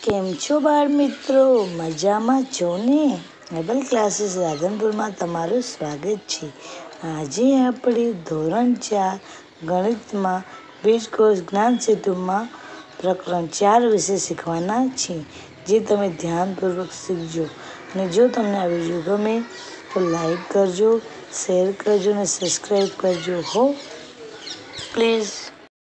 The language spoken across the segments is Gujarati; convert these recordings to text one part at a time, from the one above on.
કેમ છો બાળ મિત્રો? મજામાં છો ને? હેબલ ક્લાસીસ રાધનપુરમાં તમારું સ્વાગત છે. આજે આપણે ધોરણ 4 ગણિતમાં બીજકોષ જ્ઞાન સેતુમાં પ્રકરણ 4 વિશે શીખવાના છીએ, જે તમે ધ્યાનપૂર્વક શીખજો. અને જો તમને આ વિડીયો ગમે તો લાઈક કરજો, શેર કરજો અને સબસ્ક્રાઈબ કરજો હો પ્લીઝ.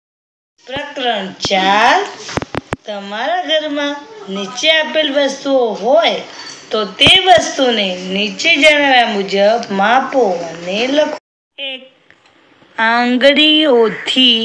પ્રકરણ 4. તમારા ઘરમાં નીચે આપેલ વસ્તુઓ હોય તો તે વસ્તુને નીચે જણાવ્યા મુજબ માપો અને લખો. 1. આંગળીઓથી.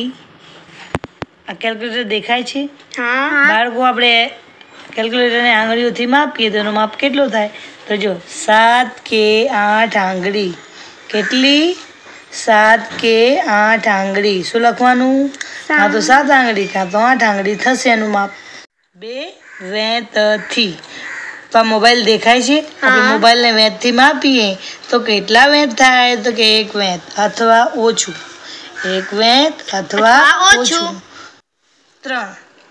આ કેલ્ક્યુલેટર દેખાય છે? બાળકો, આપણે કેલ્ક્યુલેટરને આંગળીઓથી માપીએ તો એનો માપ કેટલો થાય? તો જો 7 કે 8 આંગળી. કેટલી? 7 કે 8 આંગળી. શું લખવાનું? કાં તો 7 આંગળી કાં તો 8 આંગળી થશે એનું માપ. 2. વેંતથી. તો આ મોબાઈલ દેખાય છે? આપણે મોબાઈલને વેંતથી માપીએ તો કેટલા વેંત થાય? તો કે 1 વેંત અથવા ઓછું. 1 વેંત અથવા ઓછું. 3.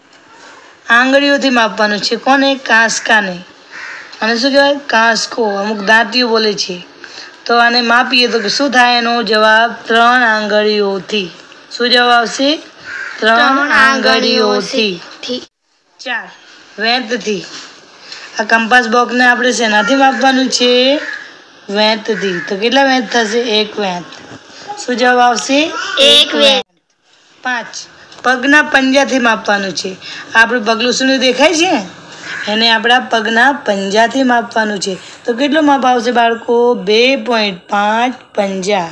આંગળીઓથી માપવાનું છે. કોને? કાંસકાને. અને શું કહેવાય? કાંસકો. અમુક દાંતીઓ બોલે છે. તો આને માપીએ તો શું થાય? એનો જવાબ 3 આંગળીઓથી. શું જવાબ આવશે? 3 આંગળીઓથી. 4. વેંતથી. આ કંપાસ બોક્સને આપણે શેનાથી માપવાનું છે? વેંતથી. તો કેટલા વેંત થશે? 1 વેંત. શું જવાબ આવશે? 1 વેંત. 5. પગના પંજાથી માપવાનું છે. આપણું પગલું શું દેખાય છે? એને આપણા પગના પંજાથી માપવાનું છે. તો કેટલો માપ આવશે બાળકો? 2.5 પંજા.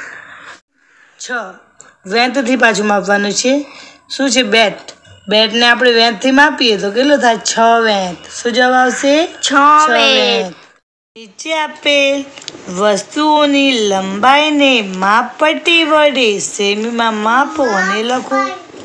6. વેંતથી પાછું માપવાનું છે. શું છે? બેટ. બેટને આપણે વેંતથી માપીએ તો કેટલો થાય? 6 વેંત. શું જવાબ આવશે? 6 વેંત. નીચે આપેલ વસ્તુઓની લંબાઈને માપપટ્ટી વડે સેમીમાં માપો અને લખો.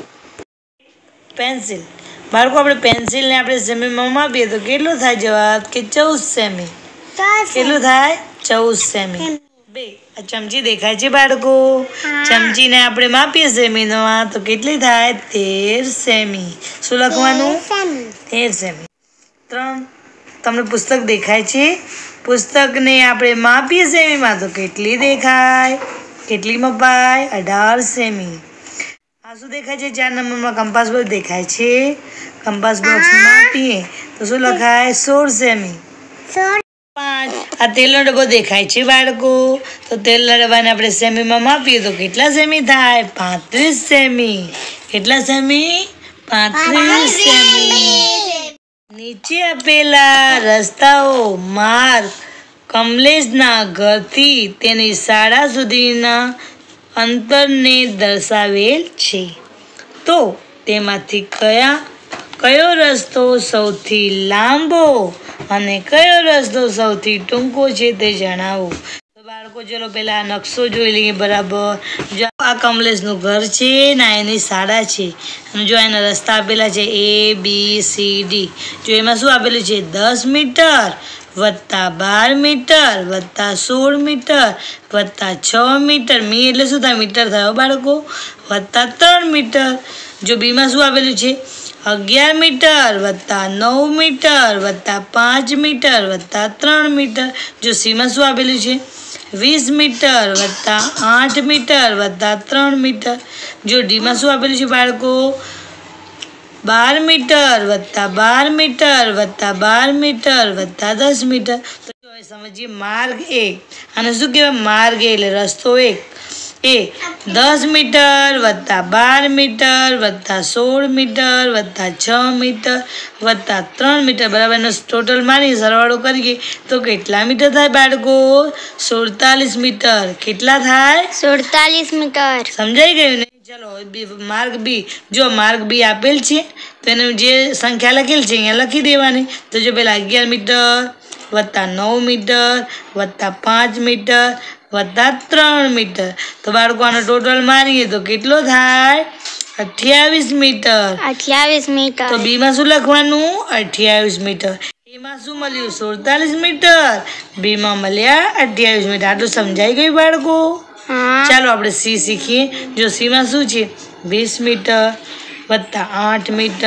પેન્સિલ. બાળકો, આપણે પેન્સિલને આપણે સેમીમાં માપીએ તો કેટલો થાય? જવાબ કે 14 સેમી. કેટલું થાય? 14 સેમી. 2. આ ચમચી દેખાય છે બાળકો? ચમચીને આપણે માપીએ સેમીમાં તો કેટલી થાય? 13 સેમી. શું લખવાનું? 13 સેમી. 3. તમને પુસ્તક દેખાય છે? પુસ્તકને આપણે માપીએ સેમીમાં તો કેટલી દેખાય? કેટલી મપાય? 18 સેમી. આ શું દેખાય છે? 4 નંબરમાં કંપાસ બોક્સ દેખાય છે. કંપાસ બોક્સને માપીએ તો શું લખાય? 16 સેમી. 5. આ તેલનો ડબ્બો દેખાય છે બાળકો? તો તેલના ડબ્બાને આપણે સેમીમાં માપીએ તો કેટલા સેમી થાય? 35 સેમી. કેટલા સેમી? 35 સેમી. નીચે આપેલા રસ્તાઓ માર્ગ કમલેશના ઘરથી તેની શાળા સુધીના અંતરને દર્શાવેલ છે. તો તેમાંથી કયો રસ્તો સૌથી લાંબો અને કયો રસ્તો સૌથી ટૂંકો છે તે જણાવો. તો બાળકો, ચલો પહેલા નકશો જોઈ લઈએ બરાબર. જો આ કમલેશનું ઘર છે ને એની શાળા છે. અને જો એના રસ્તા આપેલા છે ABCD. જો એમાં શું આપેલું છે? 10 મીટર વત્તા 12 મીટર વત્તા 16 મીટર વત્તા 6 મીટર. મી એટલે શું થાય? મીટર થયો બાળકો. વત્તા 3 મીટર. જો બીમાં શું આપેલું છે? 11 મીટર વત્તા 9 મીટર વત્તા 5 મીટર વત્તા 3 મીટર. જો સીમાં શું આપેલું છે? 20 મીટર વત્તા 8 મીટર વત્તા 3 મીટર. જો ડીમાં શું આપેલું છે બાળકો? 12 મીટર વત્તા 12 મીટર વત્તા 12 મીટર વત્તા 10 મીટર. તો હવે સમજીએ માર્ગ 1. અને શું કહેવાય? માર્ગ એટલે રસ્તો 1. 10 મીટર વત્તા 12 મીટર વત્તા 16 મીટર વત્તા 6 મીટર વત્તા 3 મીટર બરાબર. એનો ટોટલ મારી સરવાળો કરીએ તો કેટલા મીટર થાય બાળકો? 47 મીટર. કેટલા થાય? 47 મીટર. સમજાઈ ગયું ને? ચલો માર્ગ બી. જો માર્ગ બી આપેલ છે તો એનું જે સંખ્યા લખેલ છે અહીંયા લખી દેવાની. તો જો પેલા 11 મીટર વત્તા 9 મીટર વત્તા 5 મીટર વત્તા 3 મીટર. તો બાળકો આનો ટોટલ મારીએ તો કેટલો થાય? 28 મીટર. 28 મીટર. તો બીમાં શું લખવાનું? 28 મીટર. એમાં શું મળ્યું? 47 મીટર. બીમાં મળ્યા 28 મીટર. આટલું સમજાઈ ગયું બાળકો? ચાલો આપણે સી શીખીએ. જો સીમાં શું છે? 20 મીટર વત્તા 8 મીટર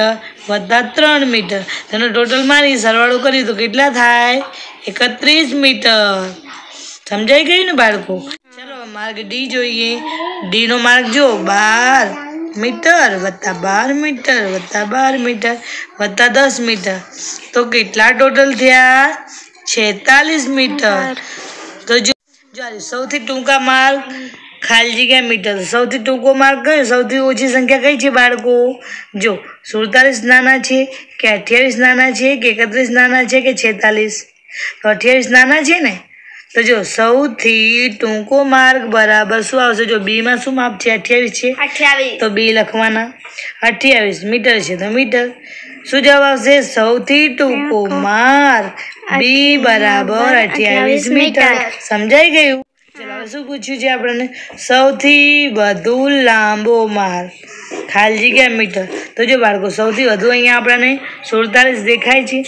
વત્તા 3 મીટર. તેનો ટોટલ મારી સરવાળો કરીએ તો કેટલા થાય? 31 મીટર. સમજાઈ ગયું ને બાળકો? ચલો માર્ગ ડી જોઈએ. ડી નો માર્ગ જો 12 મીટર વત્તા 12 મીટર વત્તા 12 મીટર વત્તા 10 મીટર. તો કેટલા ટોટલ થયા? 46 મીટર. તો જો સૌથી ટૂંકા માર્ગ ખાલી જગ્યા મીટર. સૌથી ટૂંકો માર્ગ કયો? સૌથી ઓછી સંખ્યા કઈ છે બાળકો? જો 47 નાના છે કે 28 નાના છે કે 31 નાના છે કે 46? તો 28 નાના છે ને. તો જો સૌથી ટૂંકો માર્ગ બરાબર શું આવશે? જો બી માં શું માપ છે? 28 છે. 28. તો બી લખવાના. 28 મીટર છે તો મીટર. શું જવાબ આવશે? સૌથી ટૂંકો માર્ગ બી બરાબર 28 મીટર. સમજાઈ ગયું? ચલો હવે શું પૂછ્યું છે આપણને? સૌથી વધુ લાંબો માર્ગ ખાલી જગ્યા મીટર. તો જો બાળકો સૌથી વધુ અહીંયા આપણને 47 દેખાય છે.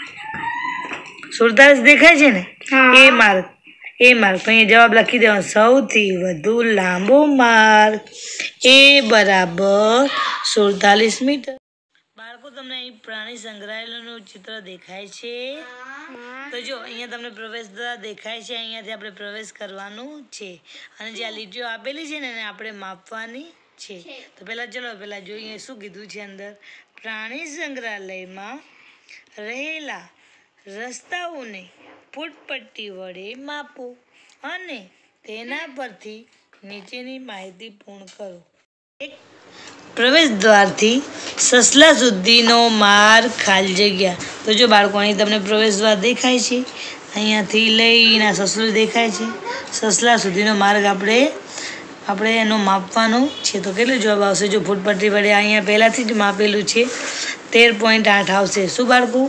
47 દેખાય છે ને? એ માર્ગ તો અહીંયા જવાબ લખી દેવાનો. સૌથી વધુ લાંબો માર્ગ એ બરાબર 47 મીટર. બાળકો તમને અહીં પ્રાણી સંગ્રહાલયનું ચિત્ર દેખાય છે. તો જો અહીંયા તમને પ્રવેશદ્વાર દેખાય છે. અહીંયાથી આપણે પ્રવેશ કરવાનું છે અને જે આ લીટીઓ આપેલી છે ને એને આપણે માપવાની છે. તો પહેલા જોઈએ શું કીધું છે અંદર. પ્રાણી સંગ્રહાલયમાં રહેલા રસ્તાઓને ફૂટપટ્ટી વડે માપો અને તેના પરથી નીચેની માહિતી પૂર્ણ કરો. પ્રવેશ દ્વારથી સસલા સુધીનો માર્ગ ખાલી જગ્યા. તો જો બાળકો અહીં તમને પ્રવેશ દ્વાર દેખાય છે. અહીંયાથી લઈને સસલું દેખાય છે. સસલા સુધીનો માર્ગ આપણે એનો માપવાનો છે. તો કેટલો જવાબ આવશે? જો ફૂટપટ્ટી વડે અહીંયા પહેલાથી જ માપેલું છે 13.8 આવશે. શું બાળકો?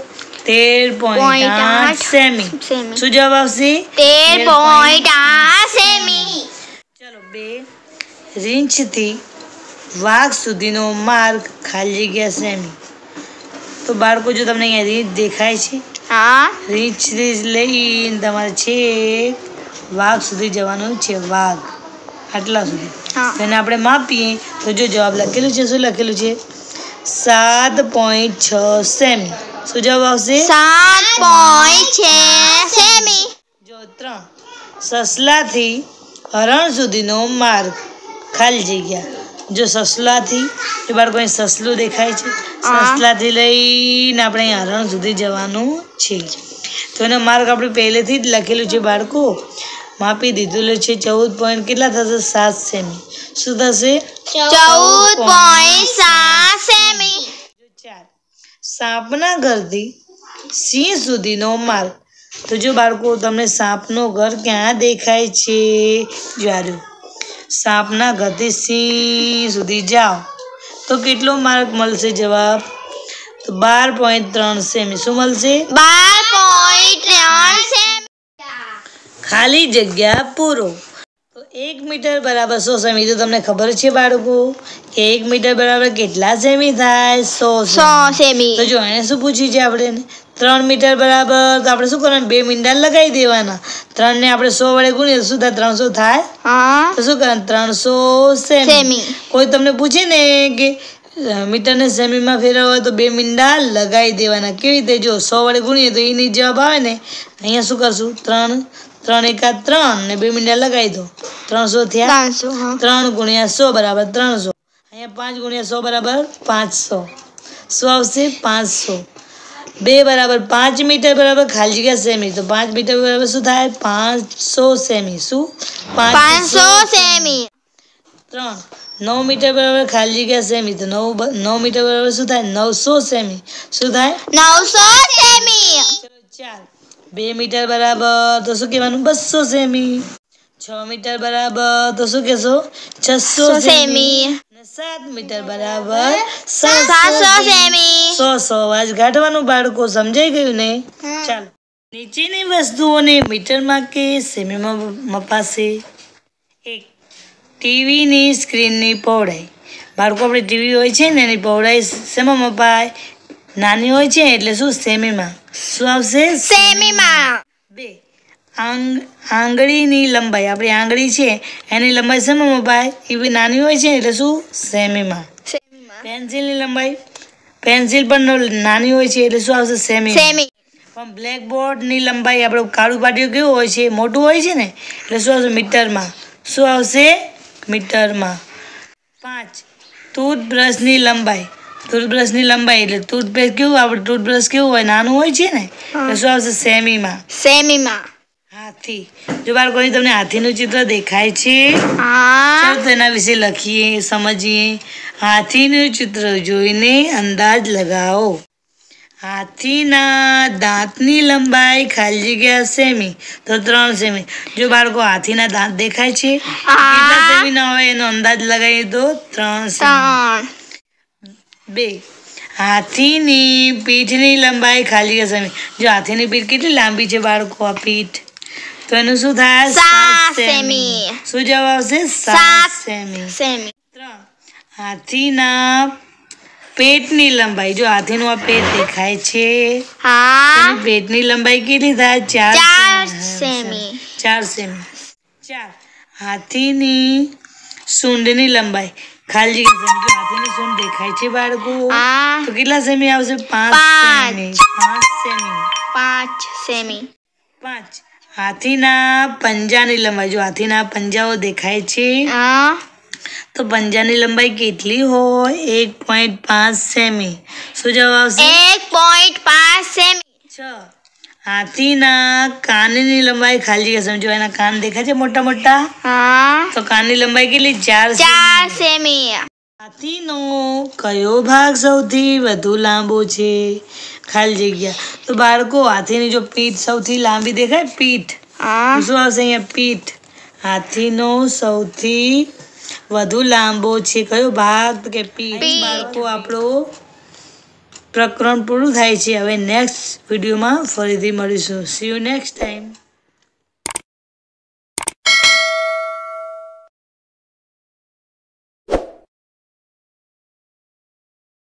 13.8 સેમી. શું જવાબ આવશે? 13.8 સેમી. ચલો 2 રીંછથી વાઘ સુધીનો માર્ગ ખાલી જગ્યા સેમી. તો બાળકો જો તમને અહીંયા રીંછ દેખાય છે. રીંછથી લઈને તમારે છેક વાઘ સુધી જવાનું છે. વાઘ આટલા સુધી. તેને આપણે માપીએ તો જો જવાબ લખેલું છે. શું લખેલું છે? 7.6 સેમી. શું જવાબ આવશે? 7.6 સેમી. જો 3 સસલાથી હરણ સુધીનો માર્ગ ખાલી જગ્યા. જો સસલાથી એ બાળકો અહીં સસલું દેખાય છે. સસલાથી લઈને આપણે અહીં હરણ સુધી જવાનું છે. તો એનો માર્ગ આપણે પહેલેથી જ લખેલું છે બાળકો. માપી દીધેલું છે 14 પોઈન્ટ કેટલા થશે? 7 સેમી. શું થશે? 14.7 સેમી. 4 સાપના ઘરથી સિંહ સુધીનો માર્ગ. તો જો બાળકો તમને સાપનો ઘર ક્યાં દેખાય છે? જાડું. સાપના ઘરથી સિંહ સુધી જાઓ તો કેટલો માર્ગ મળશે? જવાબ તો 12.3 સેમી. શું મળશે? 12.3 સેમી. ખાલી જગ્યા પૂરો. તો 1 મીટર બરાબર 100 સેમી. તો તમને ખબર છે બાળકો કે 1 મીટર બરાબર કેટલા સેમી થાય? 100 સેમી. તો જો એને શું પૂછ્યું છે આપણે? 3 મીટર બરાબર તો આપણે શું કરવાનું? 2 મીંડા લગાવી દેવાના. 3 ને આપણે 100 વડે ગુણીએ શું થાય? 300 થાય. તો શું કરવાનું? 300 સેમી. કોઈ તમને પૂછે ને કે મીટરને સેમીમાં ફેરવવા હોય તો 2 મીંડા લગાવી દેવાના. કેવી રીતે? જો 100 વડે ગુણીએ તો એની જવાબ આવે ને. અહીંયા શું કરશું? 3 એકા 3 ને 2 મીંડા લગાવી દો. 300 થયા. 3 ગુણ્યા 100 બરાબર 300. અહીંયા 5 ગુણ્યા 100 બરાબર 500. શું આવશે? 500. 2 બરાબર 5 મીટર બરાબર ખાલી જગ્યા સેમી. તો 5 મીટર બરાબર શું થાય? 500 સેમી. શું? 500 સેમી. 3 9 મીટર બરાબર ખાલી જગ્યા સેમી. તો 9 મીટર બરાબર શું થાય? 900 સેમી. શું થાય? 900 સેમી. 4 2 મીટર બરાબર તો શું કહેવાનું? 200 સેમી. 6 મીટર બરાબર તો શું કહેશો? 600 સેમી. 7 મીટર બરાબર 700 સેમી. 100 અવાજ કાઢવાનું બાળકો. સમજાઈ ગયું ને? ચાલો નીચેની વસ્તુઓને મીટરમાં કે સેમીમાં મપાશે. 1 ટીવીની સ્ક્રીનની પહોળાઈ. બાળકો આપણે ટીવી હોય છે ને એની પહોળાઈ શેમાં મપાય? નાની હોય છે એટલે શું? સેમીમાં. શું આવશે? સેમીમાં. 2 આંગળીની લંબાઈ. આપણી આંગળી છે એની લંબાઈ શેમાં મપાય? એ બી નાની હોય છે એટલે શું? સેમીમાં. પેન્સિલની લંબાઈ પેન્સિલ પણ નાની હોય છે એટલે શું આવશે સેમી. સેમી. પણ બ્લેકબોર્ડની લંબાઈ આપણે કાળું પાટિયું કેવું હોય છે મોટું હોય છે ને એટલે શું આવશે મીટરમાં. શું આવશે મીટરમાં. 5 ટૂથબ્રશની લંબાઈ. ટૂથબ્રશની લંબાઈ એટલે ટૂથપેસ્ટ કેવું આપણે ટૂથબ્રશ કેવું હોય નાનું હોય છે ને એટલે શું આવશે સેમીમાં. સેમીમાં. હાથી. જો બાળકોની તમને હાથીનું ચિત્ર દેખાય છે. હા. ચાલો તો એના વિશે લખીએ સમજીએ. હાથીનું ચિત્ર જોઈને અંદાજ લગાવો. હાથીના દાંતની લંબાઈ ખાલી જગ્યા સેમી તો 3 સેમી. જો બાળકો હાથીના દાંત દેખાય છે કેટલા સેમીના હોય એનો અંદાજ લગાવીએ તો 3 સેમી. 2 હાથીની પીઠની લંબાઈ ખાલી જગ્યા સેમી. જો હાથીની પીઠ કેટલી લાંબી છે બાળકો આ પીઠ તો એનું શું થાય 7 સેમી. શું જવાબ આવશે 7 સેમી. સેમી. 3 હાથીના પેટની લંબાઈ. જો હાથીનું આ પેટ દેખાય છે હા. એની પેટની લંબાઈ કેટલી થાય 4 સેમી. 4 સેમી. 4 હાથીની સૂંઢની લંબાઈ ખાલી જગ્યા સેમી. જો હાથીની સૂંઢ દેખાય છે બાળકો હા. તો કેટલા સેમી આવશે 5 સેમી. 5 સેમી. 5 સેમી. 5 હાથીના પંજાની લંબાઈ. જો હાથીના પંજાઓ દેખાય છે હા. તો પંજાની લંબાઈ કેટલી હોય 1.5 સેમી. શું જવાબ આવશે 1.5 સેમી. 6 હાથીના કાનની લંબાઈ ખાલી જગ્યા સેમી. જો એના કાન દેખાય છે મોટા મોટા હા. તો કાનની લંબાઈ કેટલી 4 4 સેમી. હાથીનો કયો ભાગ સૌથી વધુ લાંબો છે ખાલી જગ્યા. તો બાળકો હાથીની જો પીઠ સૌથી લાંબી દેખાય પીઠ હા. તો શું આવશે અહીંયા પીઠ. હાથીનો સૌથી વધુ લાંબો છે કયો ભાગ તો કે પીઠ. બાળકો આપણું પ્રકરણ પૂરું થાય છે. હવે નેક્સ્ટ વિડીયોમાં ફરીથી મળીશું. See you next time.